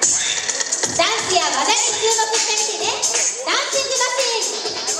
ダンスや技に注目してみてね。ダンシングマシーン。